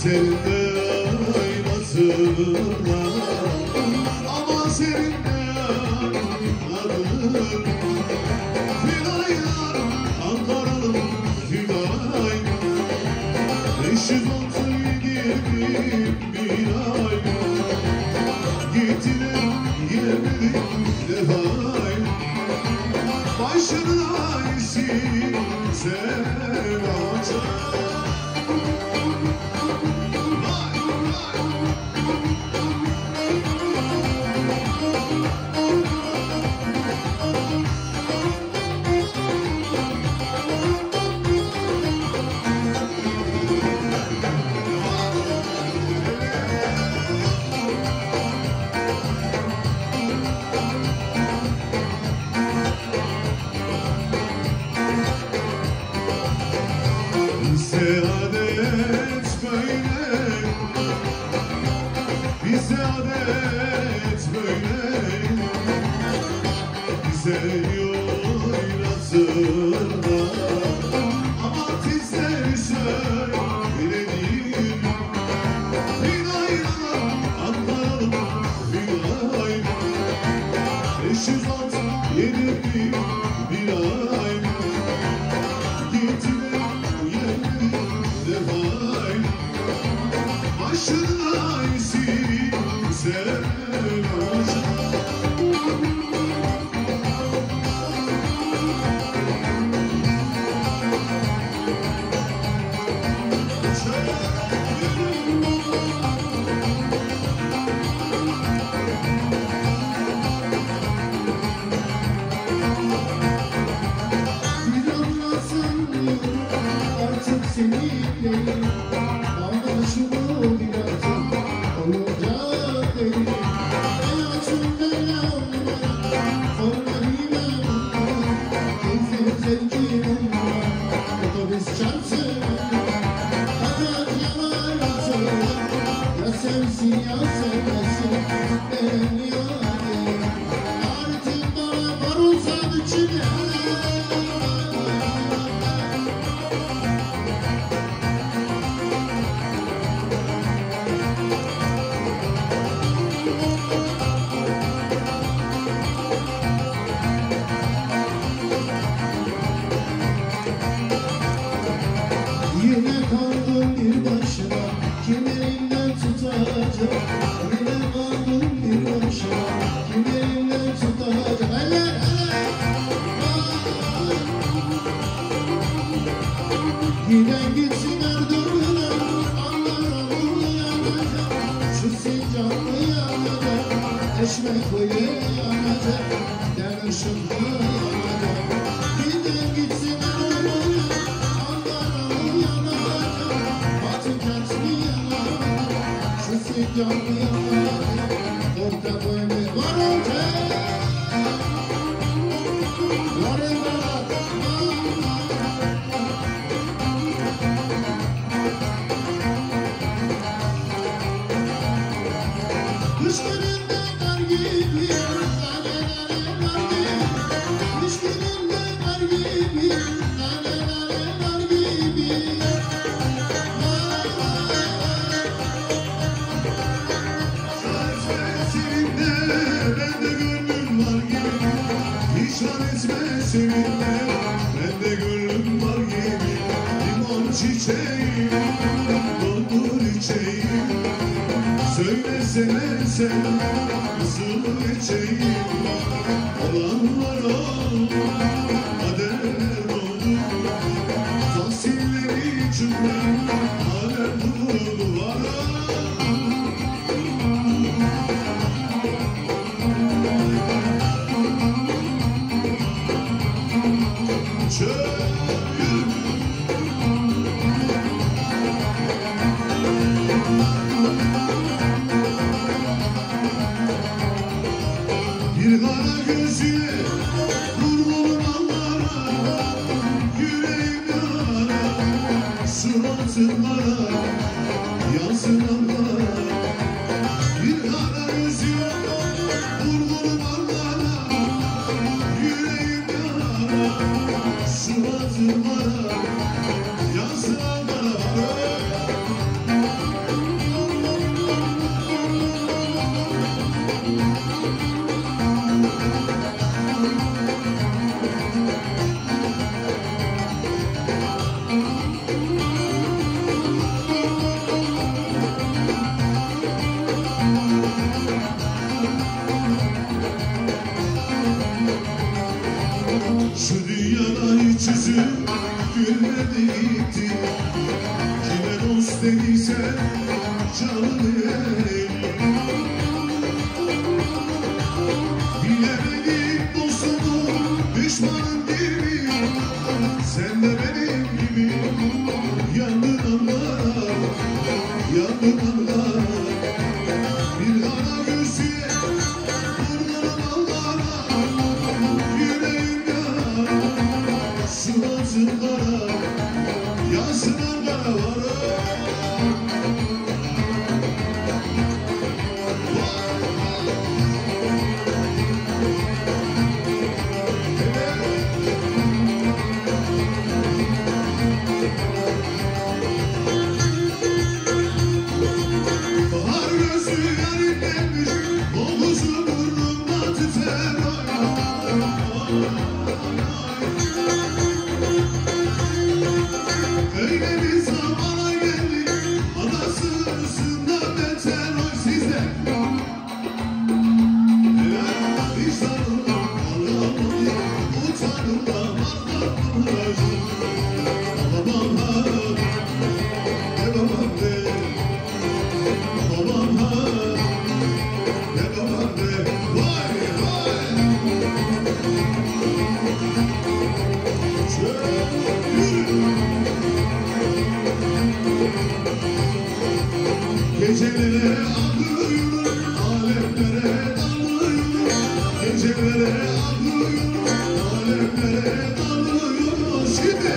Senin de aynasında ama senin de yanlarım Filaylar Ankara'nın Filay 537 bir ay gittiler yemedik defay başına isim sen açar. Bize adet böyle, bize adet böyle, bize oynasınlar ama tizleri söyledim. Filaylar Ankara'nın Filay 537 bir ay gittiler defay başına isim sen açar. Artık seninleyim anlaşılır biraz olacak değil. Hayatımda yalnız formalime keyfim zevkim otobüs çarpsın. Hayat yanar ya sevsin ya sevmesin ben yani. Artık bana var olsa içine yine kaldım bir başıma, kim elimden tutacak? Yine kaldım bir başıma, kim elimden tutacak? Hele hele! Giden gitsin Erdoğan'a, Ankara'lı yanacak, şu Sincanlı yanacak, Eşmekli yanacak, Den Işıklı yanacak. Giden gitsin Erdoğan'a, Sincanlı yanacak, orta boyumuz var orta. Kış gününde kar gibi, nane nane kar gibi. Kış gününde kar gibi, nane nane kar gibi. Seninle bende gönlüm var gibi limon çiçeği doldur içeyim söylesene sen nasıl içeyim olanlar oldu kader oldu fasilleri içinden alem durdu var. Bir kara gözüne kurbanım Allah'a, yüreğim yara, suratımlara yansın Allah'a. Bir kara gözüne kurbanım Allah'a, yüreğim yara, suratımlara yansın Allah'a. yüzüm gülmedi gitti. Kime dost dediysen canını eğ. Bilemedim dostumu düşmanım gibi. Sen de benim gibi yandın anlara, yandın anlara. Bir kara gözüye vurdun anlara. Yüreğim yara, suratım kara, yansın Ankara var. Bahar gözü yarim gelmiş, kokusu burnumda tüter. Öyle bir zamana geldik, adasısından beter oy sizde. Helal vicdanımda ağlamadı, utanımda ağlamadı. Babam ha, ne babam ne, babam ha, ne babam ne. Vay vay. Şöyle yürü. Gecelere ağlıyorum, alemlere dalıyorum. Gecelere ağlıyorum, alemlere dalıyorum. Şimdi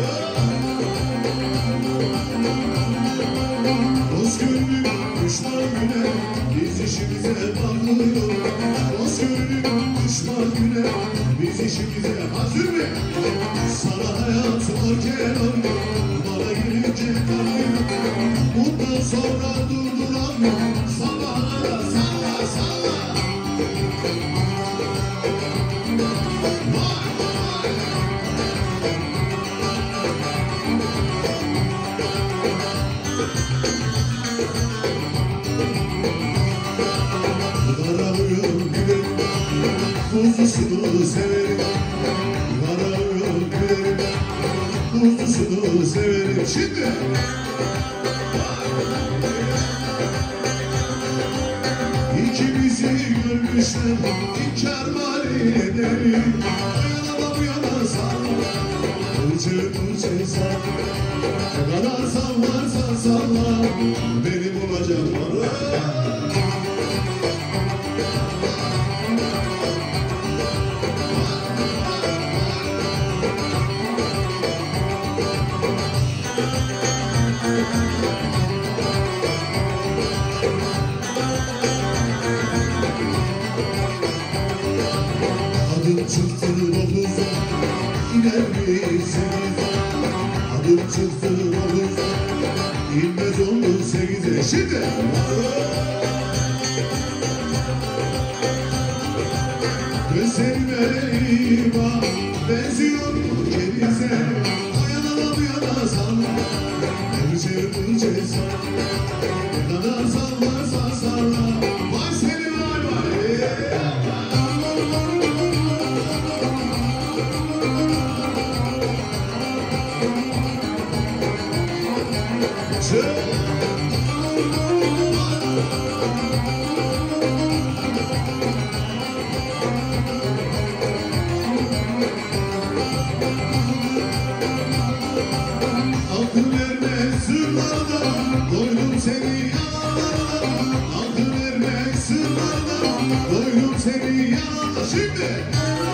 dost gönlüm düşman güne, biz işimize bakmıyoruz. Dost gönlüm düşman güne, biz işimize hazır mı? Sana hayat varken bana gelince kalbim. Bundan sonra durduramam, sabahlara salla salla. Vay vay. Kararıyorum gülerim, tuzlusunu severim. Kararıyorum gülerim, tuzlusunu severim. Şimdi İkimizi görmüşler, inkar var edelim. Yana yana sal, uçur sal. Ne kadar sallarsan salla, benim olacaklar. Adım çıktı 9'da, iner mi 8'de? Adım çıktı 9'da, inmez oldu 8'e. Şimdi gözlerime eyvah, benziyor cevize. Dayanamam yana salla, ölçe salla. Ne kadar sallarsan salla, vay seni vay vay. Aklım ermez sırlarda, koydum seni yanlarına. Aklım ermez sırlarda, koydum seni yanlarına. Şimdi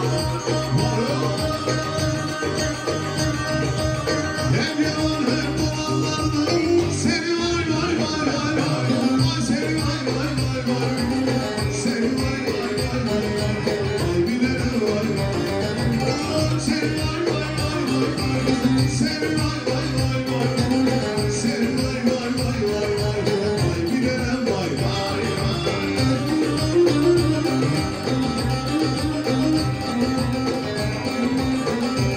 hem yalan hem dolanlarda, seni vay vay vay vay vay. Vay seni vay vay vay vay. Seni vay vay vay vay. Vay bilene vay. Seni vay vay vay vay. Seni vay vay vay vay. Seni vay vay vay vay vay. Vay bilene vay vay vay.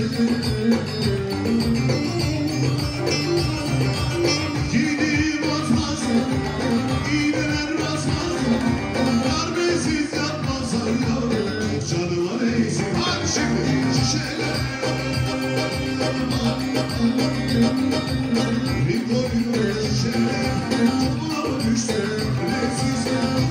Giydiğim atmazsın, iğneler basmazsın, darbesiz yapmazsan yavrum, canıma değsin. Hadi şimdi şişeler, bir koyun şişeler, toprağa düştü, nefsiz